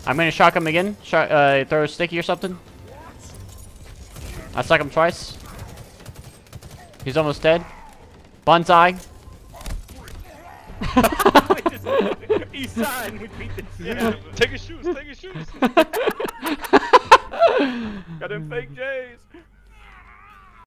I'm gonna shock him again. Throw a sticky or something. I stuck him twice. He's almost dead. Bonsai. Isan, we beat the shit Yeah, out of him. take his shoes, take his shoes. Got him fake J's.